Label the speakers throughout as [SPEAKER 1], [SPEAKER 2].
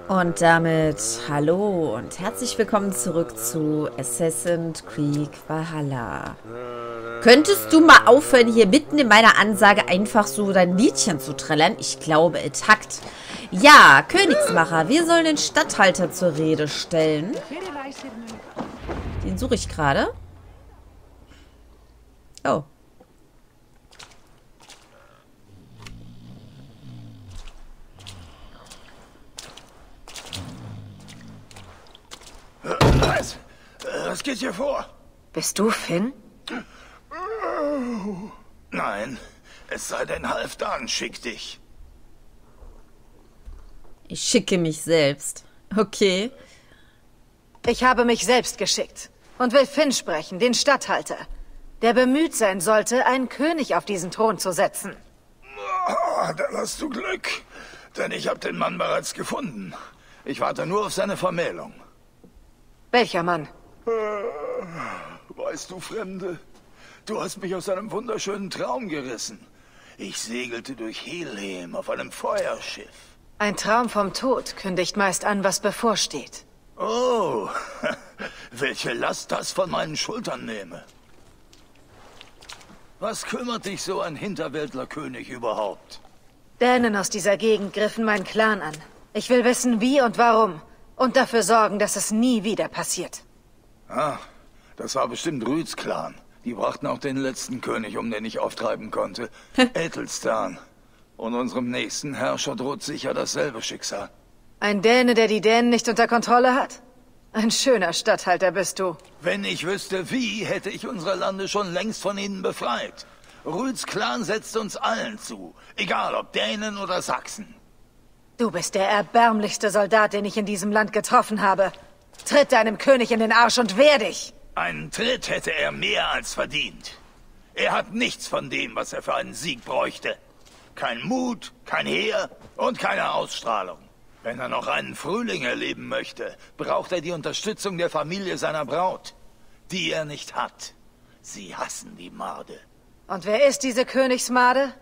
[SPEAKER 1] Und damit hallo und herzlich willkommen zurück zu Assassin's Creed Valhalla. Könntest du mal aufhören, hier mitten in meiner Ansage einfach so dein Liedchen zu trällern? Ich glaube, es hackt. Ja, Königsmacher, wir sollen den Statthalter zur Rede stellen. Den suche ich gerade. Oh.
[SPEAKER 2] Was geht hier vor?
[SPEAKER 3] Bist du Finn?
[SPEAKER 2] Nein, es sei denn, Halfdan schickt dich.
[SPEAKER 1] Ich schicke mich selbst. Okay.
[SPEAKER 3] Ich habe mich selbst geschickt und will Finn sprechen, den Statthalter, der bemüht sein sollte, einen König auf diesen Thron zu setzen.
[SPEAKER 2] Dann hast du Glück, denn ich habe den Mann bereits gefunden. Ich warte nur auf seine Vermählung.
[SPEAKER 3] Welcher Mann?
[SPEAKER 2] Weißt du, Fremde, du hast mich aus einem wunderschönen Traum gerissen. Ich segelte durch Helheim auf einem Feuerschiff.
[SPEAKER 3] Ein Traum vom Tod kündigt meist an, was bevorsteht.
[SPEAKER 2] Oh, welche Last das von meinen Schultern nehme. Was kümmert dich so ein Hinterwäldlerkönig überhaupt?
[SPEAKER 3] Dänen aus dieser Gegend griffen meinen Clan an. Ich will wissen, wie und warum. Und dafür sorgen, dass es nie wieder passiert.
[SPEAKER 2] Ah, das war bestimmt Rüds Clan. Die brachten auch den letzten König um, den ich auftreiben konnte. Æthelstan. Und unserem nächsten Herrscher droht sicher dasselbe Schicksal.
[SPEAKER 3] Ein Däne, der die Dänen nicht unter Kontrolle hat? Ein schöner Statthalter bist du.
[SPEAKER 2] Wenn ich wüsste wie, hätte ich unsere Lande schon längst von ihnen befreit. Rüds Clan setzt uns allen zu. Egal ob Dänen oder Sachsen.
[SPEAKER 3] Du bist der erbärmlichste Soldat, den ich in diesem Land getroffen habe. Tritt deinem König in den Arsch und wehr dich!
[SPEAKER 2] Einen Tritt hätte er mehr als verdient. Er hat nichts von dem, was er für einen Sieg bräuchte. Kein Mut, kein Heer und keine Ausstrahlung. Wenn er noch einen Frühling erleben möchte, braucht er die Unterstützung der Familie seiner Braut, die er nicht hat. Sie hassen die Marde.
[SPEAKER 3] Und wer ist diese Königsmade?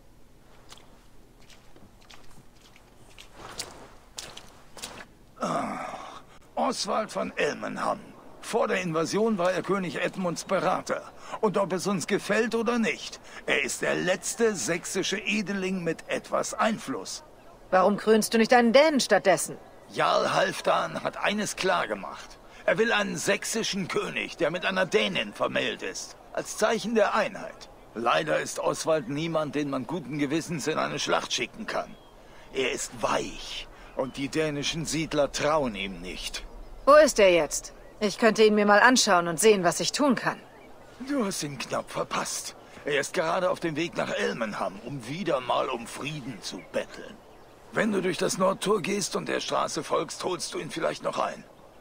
[SPEAKER 2] Oswald von Elmenham. Vor der Invasion war er König Edmunds Berater. Und ob es uns gefällt oder nicht, er ist der letzte sächsische Edeling mit etwas Einfluss.
[SPEAKER 3] Warum krönst du nicht einen Dänen stattdessen?
[SPEAKER 2] Jarl Halfdan hat eines klargemacht. Er will einen sächsischen König, der mit einer Dänin vermählt ist. Als Zeichen der Einheit. Leider ist Oswald niemand, den man guten Gewissens in eine Schlacht schicken kann. Er ist weich. Und die dänischen Siedler trauen ihm nicht.
[SPEAKER 3] Wo ist er jetzt? Ich könnte ihn mir mal anschauen und sehen, was ich tun kann.
[SPEAKER 2] Du hast ihn knapp verpasst. Er ist gerade auf dem Weg nach Elmenham, um wieder mal um Frieden zu betteln. Wenn du durch das Nordtor gehst und der Straße folgst, holst du ihn vielleicht noch ein.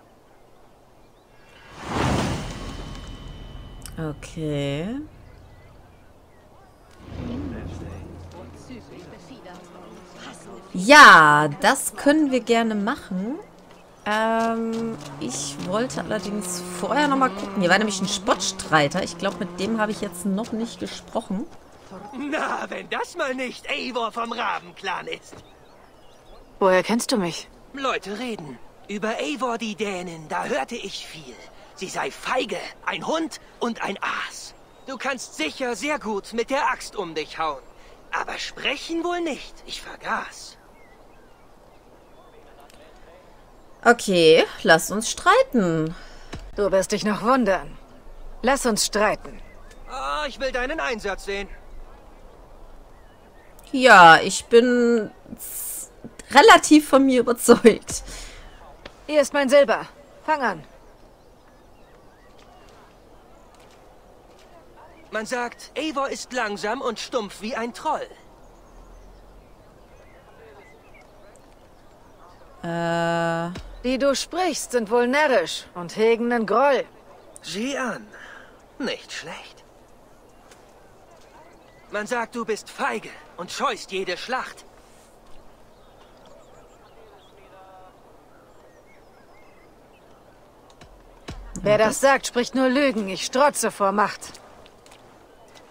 [SPEAKER 1] Okay. Ja, das können wir gerne machen. Ich wollte allerdings vorher noch mal gucken. Hier war nämlich ein Spottstreiter. Ich glaube, mit dem habe ich jetzt noch nicht gesprochen.
[SPEAKER 4] Na, wenn das mal nicht Eivor vom Rabenclan ist.
[SPEAKER 3] Woher kennst du mich?
[SPEAKER 4] Leute reden. Über Eivor die Dänen, da hörte ich viel. Sie sei feige, ein Hund und ein Aas. Du kannst sicher sehr gut mit der Axt um dich hauen. Aber sprechen wohl nicht. Ich vergaß.
[SPEAKER 1] Okay, lass uns streiten.
[SPEAKER 3] Du wirst dich noch wundern. Lass uns streiten.
[SPEAKER 4] Oh, ich will deinen Einsatz sehen.
[SPEAKER 1] Ja, ich bin relativ von mir überzeugt.
[SPEAKER 3] Hier ist mein Silber. Fang an.
[SPEAKER 4] Man sagt, Eivor ist langsam und stumpf wie ein Troll.
[SPEAKER 3] Die du sprichst, sind wohl närrisch und hegen nen Groll.
[SPEAKER 4] Sieh an. Nicht schlecht. Man sagt, du bist feige und scheust jede Schlacht.
[SPEAKER 3] Wer das sagt, spricht nur Lügen. Ich strotze vor Macht.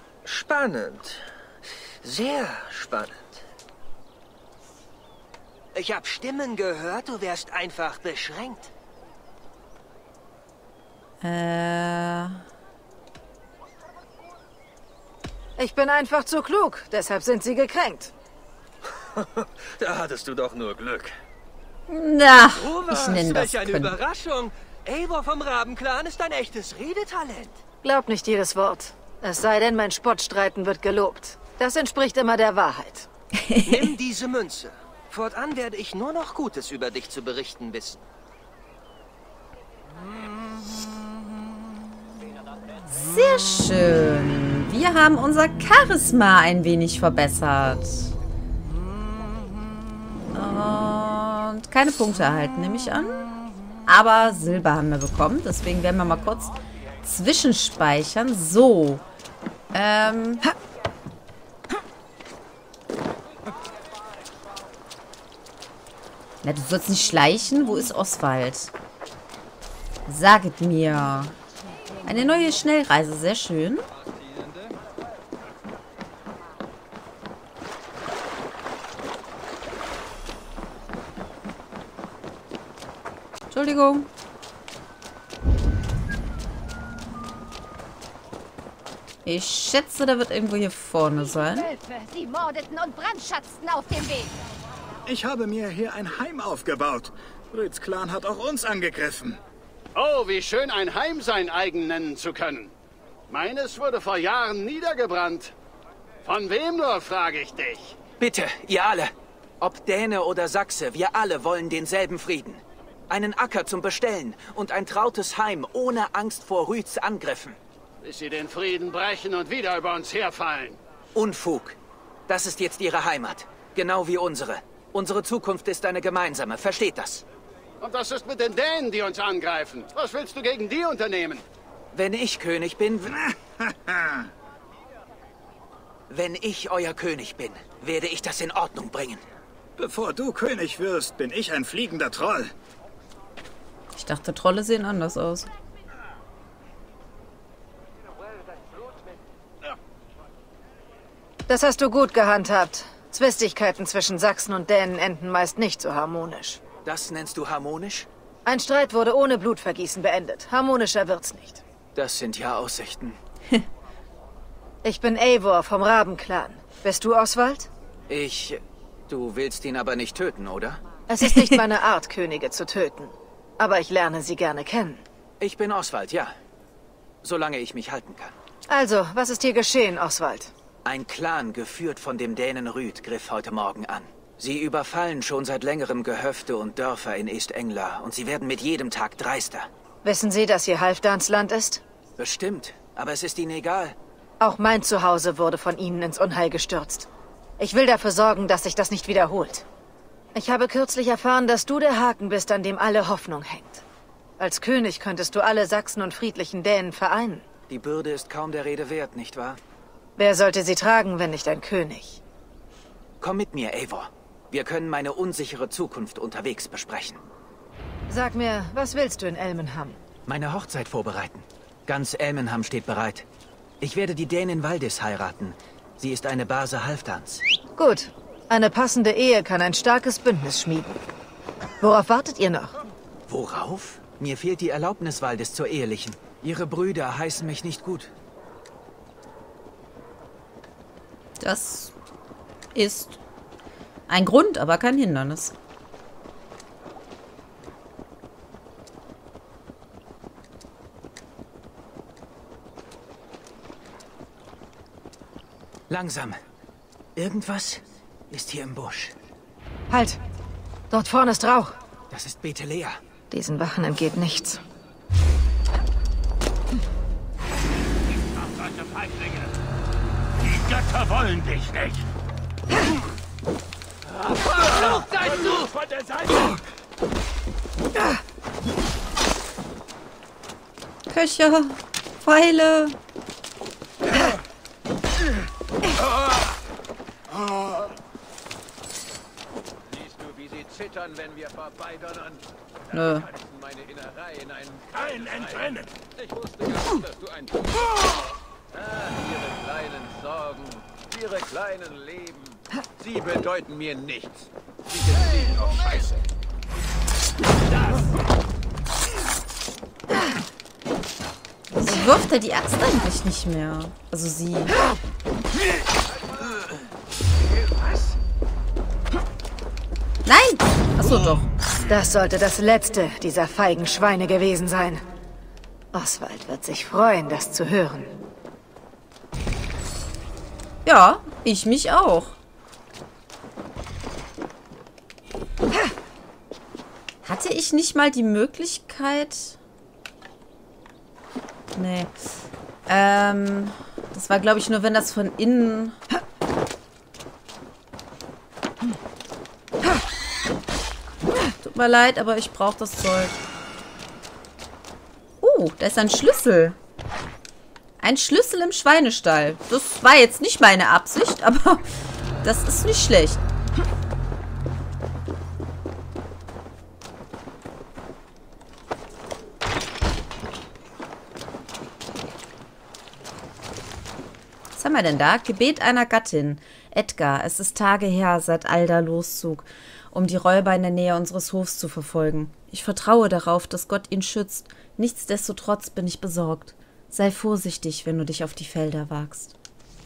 [SPEAKER 4] Spannend. Sehr spannend. Ich habe Stimmen gehört, du wärst einfach beschränkt.
[SPEAKER 3] Ich bin einfach zu klug, deshalb sind sie gekränkt.
[SPEAKER 5] Da hattest du doch nur Glück.
[SPEAKER 1] Na,
[SPEAKER 4] Oh,
[SPEAKER 1] ich nenne das
[SPEAKER 4] welch eine
[SPEAKER 1] Können.
[SPEAKER 4] Überraschung. Eivor vom Rabenclan ist ein echtes Redetalent.
[SPEAKER 3] Glaub nicht jedes Wort. Es sei denn, mein Spottstreiten wird gelobt. Das entspricht immer der Wahrheit.
[SPEAKER 4] Nimm diese Münze. Fortan werde ich nur noch Gutes über dich zu berichten wissen.
[SPEAKER 1] Sehr schön. Wir haben unser Charisma ein wenig verbessert. Und keine Punkte erhalten, nehme ich an. Aber Silber haben wir bekommen. Deswegen werden wir mal kurz zwischenspeichern. So. Na, du sollst nicht schleichen. Wo ist Oswald? Saget mir. Eine neue Schnellreise. Sehr schön. Entschuldigung. Ich schätze, der wird irgendwo hier vorne sein.
[SPEAKER 6] Wölfe, sie mordeten und brandschatzten auf dem Weg.
[SPEAKER 7] Ich habe mir hier ein Heim aufgebaut. Rüds Clan hat auch uns angegriffen.
[SPEAKER 8] Oh, wie schön ein Heim sein eigen nennen zu können. Meines wurde vor Jahren niedergebrannt. Von wem nur, frage ich dich.
[SPEAKER 4] Bitte, ihr alle. Ob Däne oder Sachse, wir alle wollen denselben Frieden. Einen Acker zum Bestellen und ein trautes Heim ohne Angst vor Rüds Angriffen.
[SPEAKER 8] Bis sie den Frieden brechen und wieder über uns herfallen.
[SPEAKER 4] Unfug. Das ist jetzt ihre Heimat. Genau wie unsere. Unsere Zukunft ist eine gemeinsame. Versteht das?
[SPEAKER 8] Und was ist mit den Dänen, die uns angreifen? Was willst du gegen die unternehmen?
[SPEAKER 4] Wenn ich König bin... Wenn ich euer König bin, werde ich das in Ordnung bringen.
[SPEAKER 7] Bevor du König wirst, bin ich ein fliegender Troll.
[SPEAKER 1] Ich dachte, Trolle sehen anders aus.
[SPEAKER 3] Das hast du gut gehandhabt. Zwistigkeiten zwischen Sachsen und Dänen enden meist nicht so harmonisch.
[SPEAKER 4] Das nennst du harmonisch?
[SPEAKER 3] Ein Streit wurde ohne Blutvergießen beendet. Harmonischer wird's nicht.
[SPEAKER 4] Das sind ja Aussichten.
[SPEAKER 3] Ich bin Eivor vom Rabenclan. Bist du Oswald?
[SPEAKER 4] Du willst ihn aber nicht töten, oder?
[SPEAKER 3] Es ist nicht meine Art, Könige zu töten. Aber ich lerne sie gerne kennen.
[SPEAKER 4] Ich bin Oswald, ja. Solange ich mich halten kann.
[SPEAKER 3] Also, was ist hier geschehen, Oswald?
[SPEAKER 4] Ein Clan, geführt von dem Dänen Rüd, griff heute Morgen an. Sie überfallen schon seit längerem Gehöfte und Dörfer in East-Engla und sie werden mit jedem Tag dreister.
[SPEAKER 3] Wissen Sie, dass hier Halfdans Land ist?
[SPEAKER 4] Bestimmt, aber es ist ihnen egal.
[SPEAKER 3] Auch mein Zuhause wurde von ihnen ins Unheil gestürzt. Ich will dafür sorgen, dass sich das nicht wiederholt. Ich habe kürzlich erfahren, dass du der Haken bist, an dem alle Hoffnung hängt. Als König könntest du alle Sachsen und friedlichen Dänen vereinen.
[SPEAKER 4] Die Bürde ist kaum der Rede wert, nicht wahr?
[SPEAKER 3] Wer sollte sie tragen, wenn nicht ein König?
[SPEAKER 4] Komm mit mir, Eivor. Wir können meine unsichere Zukunft unterwegs besprechen.
[SPEAKER 3] Sag mir, was willst du in Elmenham?
[SPEAKER 4] Meine Hochzeit vorbereiten. Ganz Elmenham steht bereit. Ich werde die Dänin Valdis heiraten. Sie ist eine Base Halfdans.
[SPEAKER 3] Gut. Eine passende Ehe kann ein starkes Bündnis schmieden. Worauf wartet ihr noch?
[SPEAKER 4] Worauf? Mir fehlt die Erlaubnis Valdis zur ehelichen. Ihre Brüder heißen mich nicht gut.
[SPEAKER 1] Das ist ein Grund, aber kein Hindernis.
[SPEAKER 4] Langsam. Irgendwas ist hier im Busch.
[SPEAKER 3] Halt! Dort vorne ist Rauch.
[SPEAKER 4] Das ist Bethelea.
[SPEAKER 3] Diesen Wachen entgeht nichts.
[SPEAKER 2] Solche Feiglinge. Die Götter wollen dich nicht.
[SPEAKER 4] Verflucht seid du!
[SPEAKER 2] Von der Seite.
[SPEAKER 1] Köcher, Pfeile.
[SPEAKER 5] Siehst du, wie sie zittern, wenn wir vorbeidonnern?
[SPEAKER 1] Nö.
[SPEAKER 5] Meine Innereien
[SPEAKER 2] Kein Entrennen.
[SPEAKER 5] Ich wusste gar nicht, dass du ein... Ihre kleinen Sorgen, ihre kleinen Leben, sie bedeuten mir nichts. Sie sind nicht Scheiße.
[SPEAKER 1] Sie wirft ja die Axt eigentlich nicht mehr. Also sie. Nein! Achso, doch.
[SPEAKER 3] Das sollte das letzte dieser feigen Schweine gewesen sein. Oswald wird sich freuen, das zu hören.
[SPEAKER 1] Ja, ich mich auch. Hatte ich nicht mal die Möglichkeit... Nee. Das war, glaube ich, nur, wenn das von innen... Tut mir leid, aber ich brauche das Zeug. Da ist ein Schlüssel. Ein Schlüssel im Schweinestall. Das war jetzt nicht meine Absicht, aber das ist nicht schlecht. Was haben wir denn da? Gebet einer Gattin. Edgar, es ist Tage her, seit Alda loszog, um die Räuber in der Nähe unseres Hofs zu verfolgen. Ich vertraue darauf, dass Gott ihn schützt. Nichtsdestotrotz bin ich besorgt. Sei vorsichtig, wenn du dich auf die Felder wagst.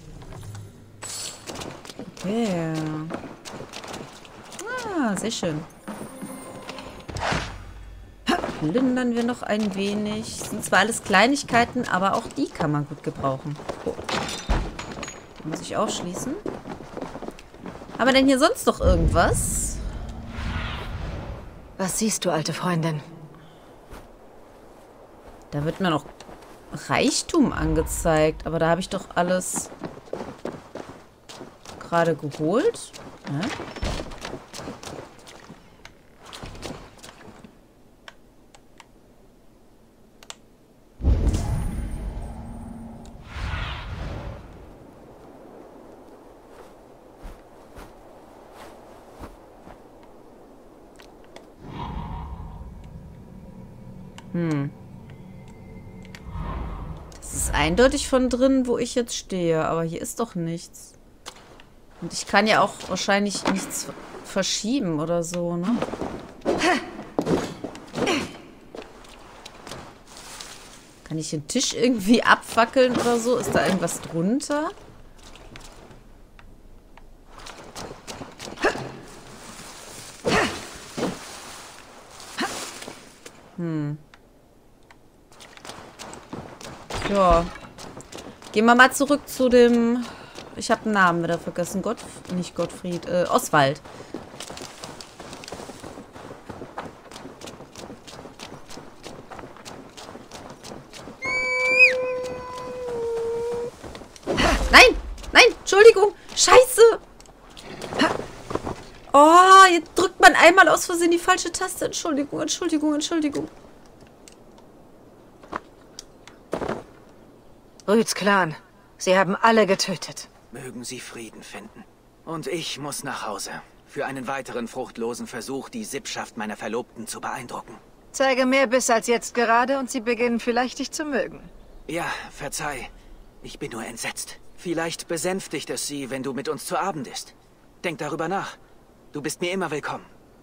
[SPEAKER 1] Okay. Sehr schön. Plündern wir noch ein wenig. Sind zwar alles Kleinigkeiten, aber auch die kann man gut gebrauchen. Oh. Muss ich ausschließen. Haben wir denn hier sonst noch irgendwas?
[SPEAKER 3] Was siehst du, alte Freundin?
[SPEAKER 1] Da wird mir noch Reichtum angezeigt. Aber da habe ich doch alles gerade geholt. Ja. Das ist eindeutig von drin, wo ich jetzt stehe. Aber hier ist doch nichts. Und ich kann ja auch wahrscheinlich nichts verschieben oder so, ne? Kann ich den Tisch irgendwie abfackeln oder so? Ist da irgendwas drunter? Ja. Gehen wir mal zurück zu dem... Ich habe einen Namen wieder vergessen. Nicht Gottfried. Oswald. Nein! Nein! Entschuldigung! Scheiße! Oh, jetzt drückt man einmal aus Versehen die falsche Taste. Entschuldigung, Entschuldigung, Entschuldigung.
[SPEAKER 3] Rüds Clan. Sie haben alle getötet.
[SPEAKER 9] Mögen Sie Frieden finden. Und ich muss nach Hause. Für einen weiteren fruchtlosen Versuch, die Sippschaft meiner Verlobten zu beeindrucken.
[SPEAKER 3] Zeige mehr Biss als jetzt gerade und sie beginnen vielleicht dich zu mögen.
[SPEAKER 9] Ja, verzeih. Ich bin nur entsetzt. Vielleicht besänftigt es Sie, wenn du mit uns zu Abend isst. Denk darüber nach. Du bist mir immer willkommen.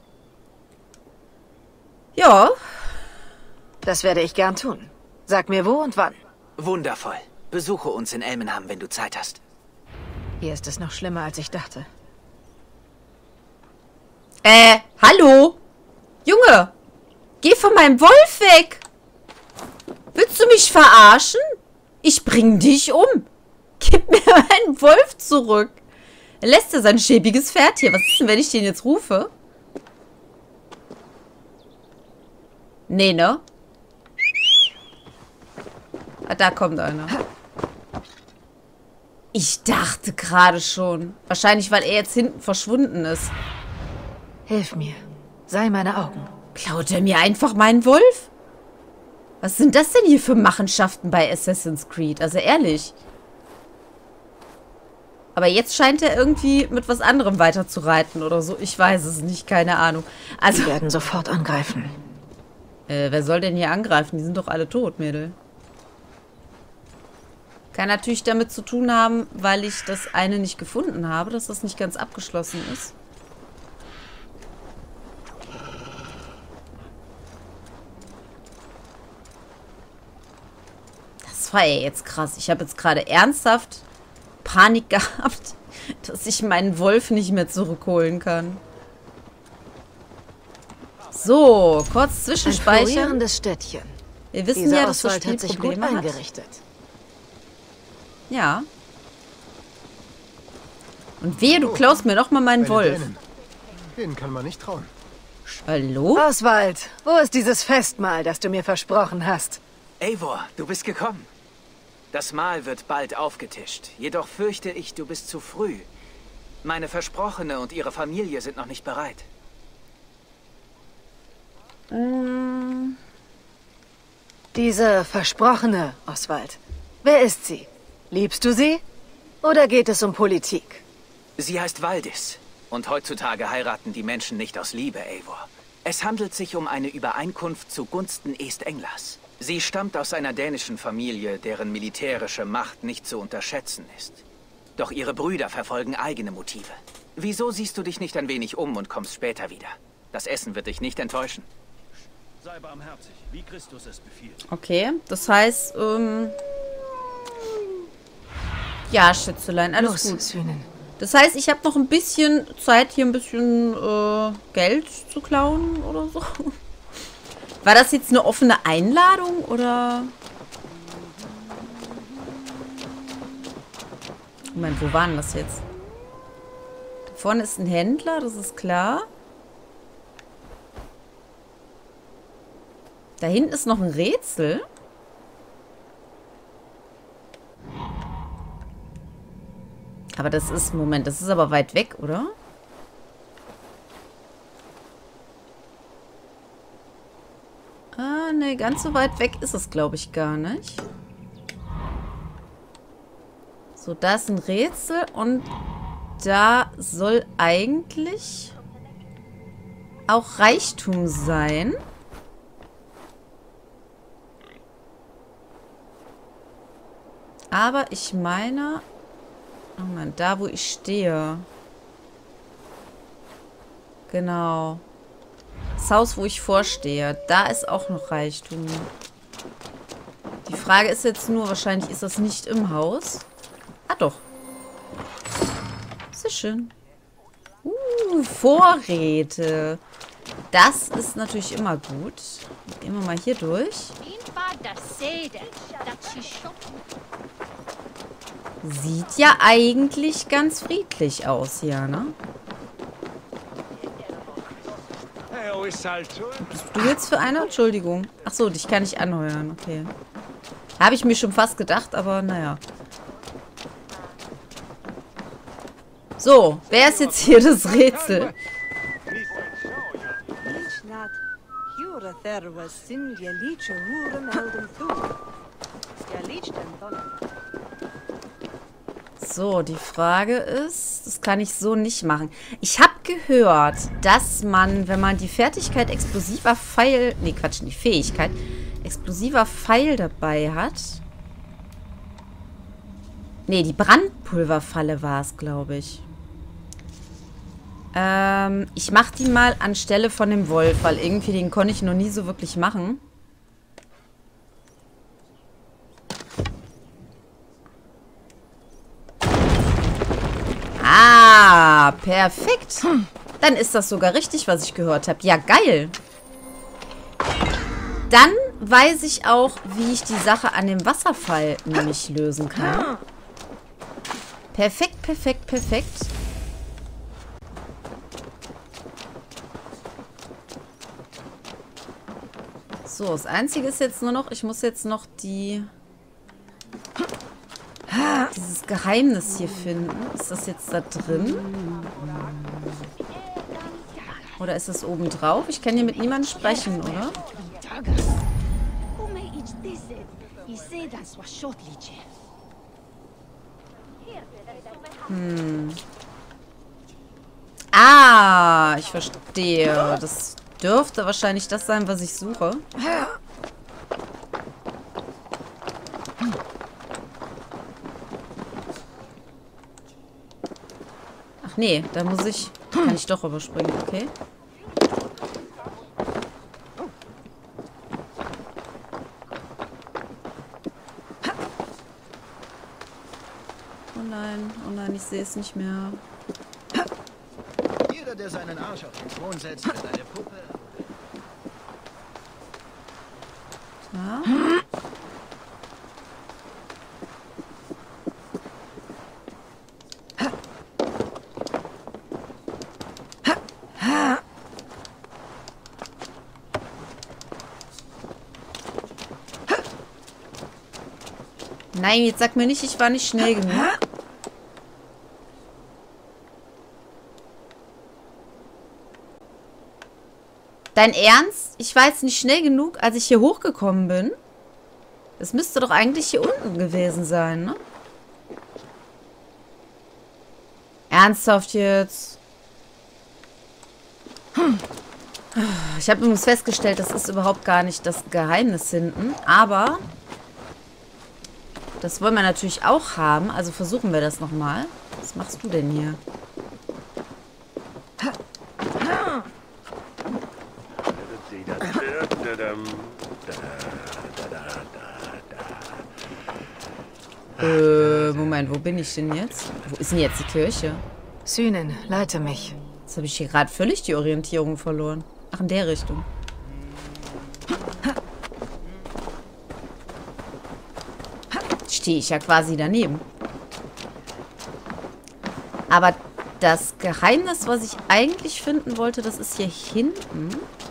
[SPEAKER 1] Ja.
[SPEAKER 3] Das werde ich gern tun. Sag mir wo und wann.
[SPEAKER 9] Wundervoll. Besuche uns in Elmenham, wenn du Zeit hast.
[SPEAKER 3] Hier ist es noch schlimmer, als ich dachte.
[SPEAKER 1] Hallo? Junge, geh von meinem Wolf weg. Willst du mich verarschen? Ich bring dich um. Gib mir meinen Wolf zurück. Er lässt ja sein schäbiges Pferd hier. Was ist denn, wenn ich den jetzt rufe? Nee, ne? Ah, da kommt einer. Ich dachte gerade schon. Wahrscheinlich, weil er jetzt hinten verschwunden ist.
[SPEAKER 3] Hilf mir. Sei meine Augen.
[SPEAKER 1] Klaut er mir einfach meinen Wolf? Was sind das denn hier für Machenschaften bei Assassin's Creed? Also ehrlich. Aber jetzt scheint er irgendwie mit was anderem weiterzureiten oder so. Ich weiß es nicht, keine Ahnung. Also,
[SPEAKER 3] Sie werden sofort angreifen.
[SPEAKER 1] wer soll denn hier angreifen? Die sind doch alle tot, Mädel. Kann natürlich damit zu tun haben, weil ich das eine nicht gefunden habe, dass das nicht ganz abgeschlossen ist. war ja jetzt krass. Ich habe jetzt gerade ernsthaft Panik gehabt, dass ich meinen Wolf nicht mehr zurückholen kann. So, kurz Zwischenspeichern.
[SPEAKER 3] Ein florierendes Städtchen.
[SPEAKER 1] Wir wissen
[SPEAKER 3] Diese
[SPEAKER 1] ja, dass das
[SPEAKER 3] Oswald
[SPEAKER 1] Spiel
[SPEAKER 3] hat sich gut
[SPEAKER 1] Probleme hat.
[SPEAKER 3] eingerichtet.
[SPEAKER 1] Ja. Und wehe, du klaust mir noch mal meinen Wolf.
[SPEAKER 10] Denen kann man nicht trauen.
[SPEAKER 1] Hallo?
[SPEAKER 3] Oswald, wo ist dieses Festmahl, das du mir versprochen hast?
[SPEAKER 9] Eivor, du bist gekommen. Das Mahl wird bald aufgetischt. Jedoch fürchte ich, du bist zu früh. Meine Versprochene und ihre Familie sind noch nicht bereit.
[SPEAKER 3] Diese Versprochene, Oswald. Wer ist sie? Liebst du sie? Oder geht es um Politik?
[SPEAKER 9] Sie heißt Valdis. Und heutzutage heiraten die Menschen nicht aus Liebe, Eivor. Es handelt sich um eine Übereinkunft zugunsten East-Englas. Sie stammt aus einer dänischen Familie, deren militärische Macht nicht zu unterschätzen ist. Doch ihre Brüder verfolgen eigene Motive. Wieso siehst du dich nicht ein wenig um und kommst später wieder? Das Essen wird dich nicht enttäuschen.
[SPEAKER 5] Sei barmherzig, wie Christus es befiehlt.
[SPEAKER 1] Okay, das heißt, ja, Schätzelein, alles gut.
[SPEAKER 3] Sühnen.
[SPEAKER 1] Das heißt, ich habe noch ein bisschen Zeit, hier ein bisschen Geld zu klauen oder so. War das jetzt eine offene Einladung, oder? Moment, wo war denn das jetzt? Da vorne ist ein Händler, das ist klar. Da hinten ist noch ein Rätsel. Aber das ist, Moment, das ist aber weit weg, oder? Ah, ne, ganz so weit weg ist es, glaube ich, gar nicht. So, da ist ein Rätsel und da soll eigentlich auch Reichtum sein. Aber ich meine... Moment, da wo ich stehe. Genau. Das Haus, wo ich vorstehe. Da ist auch noch Reichtum. Die Frage ist jetzt nur, wahrscheinlich ist das nicht im Haus. Ah, doch. Sehr schön. Vorräte. Das ist natürlich immer gut. Gehen wir mal hier durch. Sieht ja eigentlich ganz friedlich aus hier, ne? Bist du jetzt für einer? Entschuldigung. Achso, dich kann ich anheuern. Okay. Habe ich mir schon fast gedacht, aber naja. So, wer ist jetzt hier das Rätsel? So, die Frage ist, das kann ich so nicht machen. Ich habe gehört, dass man, wenn man die Fertigkeit explosiver Pfeil, nee, Quatsch, die Fähigkeit explosiver Pfeil dabei hat. Nee, die Brandpulverfalle war es, glaube ich. Ich mache die mal anstelle von dem Wolf, weil irgendwie den konnte ich noch nie so wirklich machen. Ah, perfekt. Dann ist das sogar richtig, was ich gehört habe. Ja, geil. Dann weiß ich auch, wie ich die Sache an dem Wasserfall nämlich lösen kann. Perfekt, perfekt, perfekt. So, das Einzige ist jetzt nur noch, ich muss jetzt noch dieses Geheimnis hier finden. Ist das jetzt da drin? Oder ist das oben drauf? Ich kann hier mit niemandem sprechen, oder? Ah, ich verstehe. Das dürfte wahrscheinlich das sein, was ich suche. Ach nee, da muss ich... Kann ich doch überspringen, okay. oh nein, ich sehe es nicht mehr.
[SPEAKER 11] Jeder, der seinen Arsch auf den Thron setzt, wird eine Puppe.
[SPEAKER 1] Ja. Nein, jetzt sag mir nicht, ich war nicht schnell genug. Dein Ernst? Ich war jetzt nicht schnell genug, als ich hier hochgekommen bin? Das müsste doch eigentlich hier unten gewesen sein, ne? Ernsthaft jetzt? Ich habe übrigens festgestellt, das ist überhaupt gar nicht das Geheimnis hinten. Aber das wollen wir natürlich auch haben. Also versuchen wir das nochmal. Was machst du denn hier? Moment, wo bin ich denn jetzt? Wo ist denn jetzt die Kirche?
[SPEAKER 3] Synen, leite mich.
[SPEAKER 1] Jetzt habe ich hier gerade völlig die Orientierung verloren. Ach, in der Richtung. Stehe ich ja quasi daneben. Aber das Geheimnis, was ich eigentlich finden wollte, das ist hier hinten.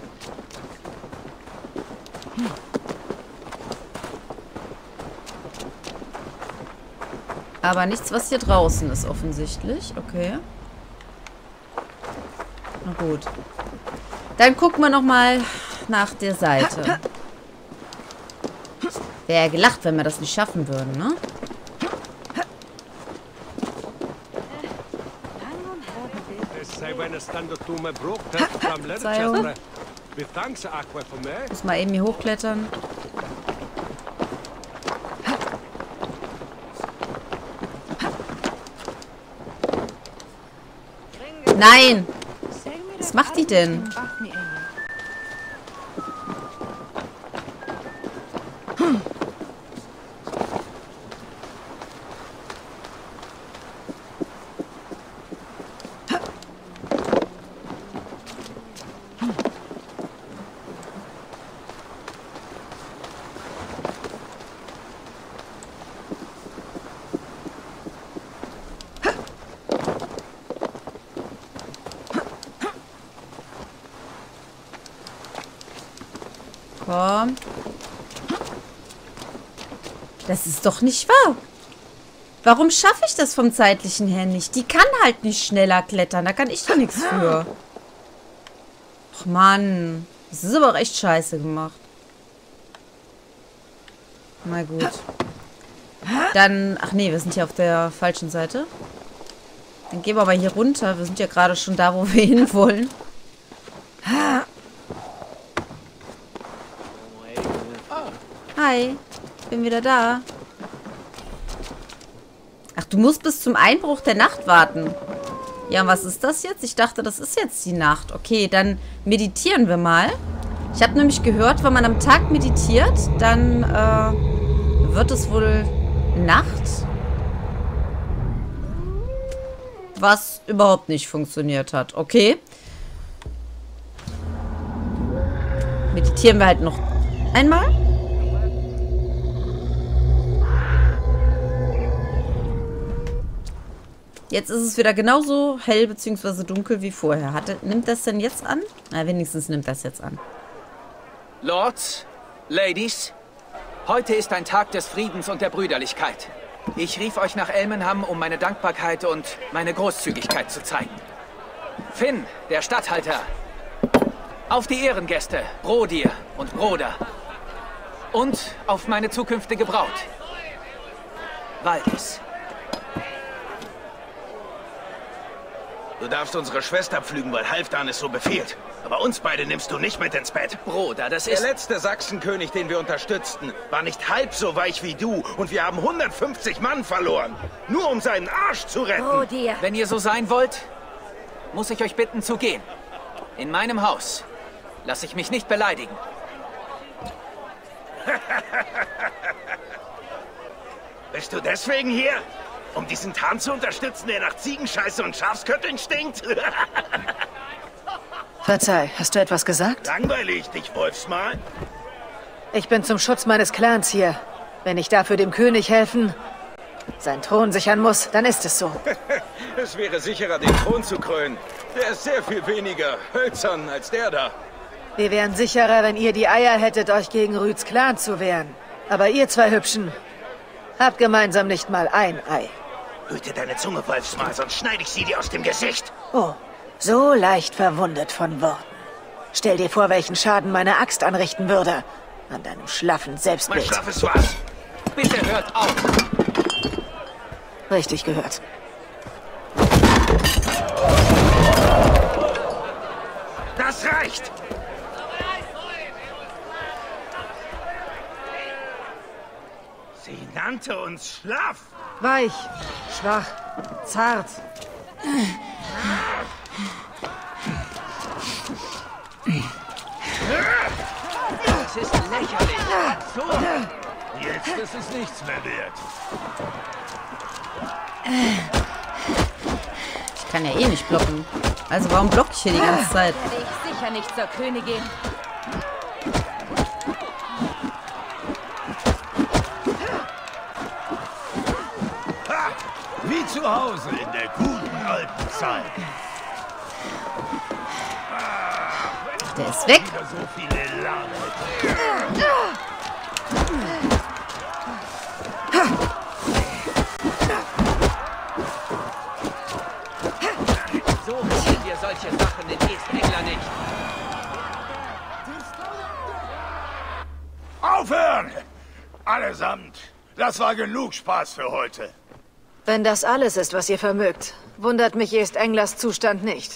[SPEAKER 1] Aber nichts, was hier draußen ist, offensichtlich. Okay. Na gut. Dann gucken wir nochmal nach der Seite. Wäre ja gelacht, wenn wir das nicht schaffen würden, ne? Verzeihung. Muss mal eben hier hochklettern. Nein! Was macht die denn? Komm. Das ist doch nicht wahr. Warum schaffe ich das vom zeitlichen her nicht? Die kann halt nicht schneller klettern. Da kann ich doch nichts für. Ach Mann. Das ist aber auch echt scheiße gemacht. Na gut. Dann... Ach nee, wir sind hier auf der falschen Seite. Dann gehen wir aber hier runter. Wir sind ja gerade schon da, wo wir hinwollen. Hi, bin wieder da. Ach, du musst bis zum Einbruch der Nacht warten. Ja, und was ist das jetzt? Ich dachte, das ist jetzt die Nacht. Okay, dann meditieren wir mal. Ich habe nämlich gehört, wenn man am Tag meditiert, dann wird es wohl Nacht. Was überhaupt nicht funktioniert hat. Okay. Meditieren wir halt noch einmal. Jetzt ist es wieder genauso hell bzw. dunkel wie vorher. Nimmt das denn jetzt an? Na, wenigstens nimmt das jetzt an.
[SPEAKER 9] Lords, Ladies, heute ist ein Tag des Friedens und der Brüderlichkeit. Ich rief euch nach Elmenham, um meine Dankbarkeit und meine Großzügigkeit zu zeigen. Finn, der Statthalter. Auf die Ehrengäste, Brodir und Broder. Und auf meine zukünftige Braut, Valdis.
[SPEAKER 2] Du darfst unsere Schwester pflügen, weil Halfdan es so befiehlt. Aber uns beide nimmst du nicht mit ins Bett.
[SPEAKER 9] Bruder, das ist...
[SPEAKER 5] Der letzte Sachsenkönig, den wir unterstützten, war nicht halb so weich wie du. Und wir haben 150 Mann verloren. Nur um seinen Arsch zu retten.
[SPEAKER 6] Oh, dir.
[SPEAKER 9] Wenn ihr so sein wollt, muss ich euch bitten zu gehen. In meinem Haus. Lass ich mich nicht beleidigen.
[SPEAKER 2] Bist du deswegen hier?
[SPEAKER 5] Um diesen Tarn zu unterstützen, der nach Ziegenscheiße und Schafskötteln stinkt?
[SPEAKER 3] Verzeih, hast du etwas gesagt?
[SPEAKER 5] Langweilig dich, Wolfsmal.
[SPEAKER 3] Ich bin zum Schutz meines Clans hier. Wenn ich dafür dem König helfen, seinen Thron sichern muss, dann ist es so.
[SPEAKER 5] Es wäre sicherer, den Thron zu krönen. Der ist sehr viel weniger hölzern als der da.
[SPEAKER 3] Wir wären sicherer, wenn ihr die Eier hättet, euch gegen Rüds Clan zu wehren. Aber ihr zwei Hübschen habt gemeinsam nicht mal ein Ei.
[SPEAKER 5] Hüte deine Zunge, Wolfsmal, sonst schneide ich sie dir aus dem Gesicht.
[SPEAKER 3] Oh, so leicht verwundet von Worten. Stell dir vor, welchen Schaden meine Axt anrichten würde. An deinem schlaffen Selbstbild.
[SPEAKER 5] Mein schlaffes was?
[SPEAKER 9] Bitte hört auf!
[SPEAKER 3] Richtig gehört.
[SPEAKER 5] Das reicht! Sie nannte uns schlaff.
[SPEAKER 3] Weich, schwach, zart.
[SPEAKER 4] Das ist lächerlich. So.
[SPEAKER 2] Jetzt ist es nichts mehr wert.
[SPEAKER 1] Ich kann ja eh nicht blocken. Also warum block ich hier die ganze Zeit?
[SPEAKER 6] Ich sicher nicht zur Königin.
[SPEAKER 2] Ha! Wie zu Hause in der guten alten Zeit.
[SPEAKER 1] Der ist weg.
[SPEAKER 2] Wieder so viele Elan hätte.
[SPEAKER 4] So machen wir solche Sachen in East-Engler nicht.
[SPEAKER 2] Aufhören! Allesamt. Das war genug Spaß für heute.
[SPEAKER 3] Wenn das alles ist, was ihr vermögt, wundert mich East-Englers Zustand nicht.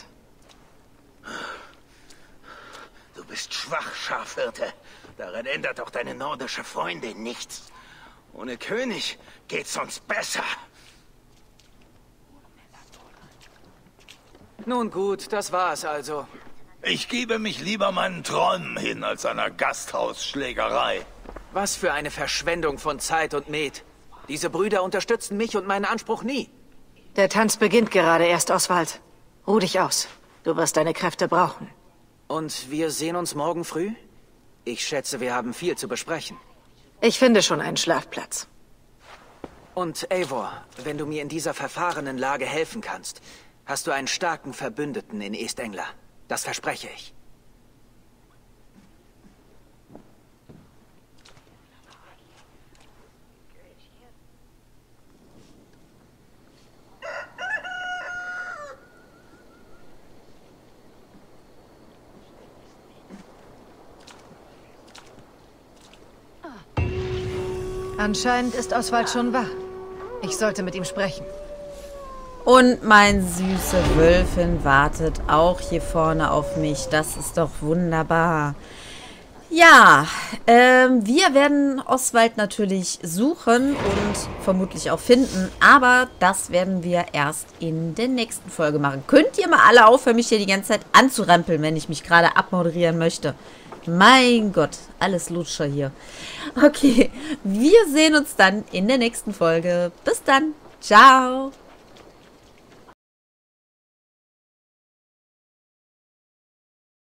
[SPEAKER 5] Du bist schwach, Schafhirte. Daran ändert auch deine nordische Freundin nichts. Ohne König geht's uns besser.
[SPEAKER 9] Nun gut, das war's also.
[SPEAKER 2] Ich gebe mich lieber meinen Träumen hin als einer Gasthausschlägerei.
[SPEAKER 9] Was für eine Verschwendung von Zeit und Met. Diese Brüder unterstützen mich und meinen Anspruch nie.
[SPEAKER 3] Der Tanz beginnt gerade erst, Oswald. Ruh dich aus. Du wirst deine Kräfte brauchen.
[SPEAKER 9] Und wir sehen uns morgen früh? Ich schätze, wir haben viel zu besprechen.
[SPEAKER 3] Ich finde schon einen Schlafplatz.
[SPEAKER 9] Und Eivor, wenn du mir in dieser verfahrenen Lage helfen kannst, hast du einen starken Verbündeten in East-Engler. Das verspreche ich.
[SPEAKER 3] Anscheinend ist Oswald schon wach. Ich sollte mit ihm sprechen.
[SPEAKER 1] Und mein süße Wölfin wartet auch hier vorne auf mich. Das ist doch wunderbar. Ja, wir werden Oswald natürlich suchen und vermutlich auch finden. Aber das werden wir erst in der nächsten Folge machen. Könnt ihr mal alle aufhören, mich hier die ganze Zeit anzurempeln, wenn ich mich gerade abmoderieren möchte? Mein Gott, alles Lutscher hier. Okay, wir sehen uns dann in der nächsten Folge. Bis dann. Ciao.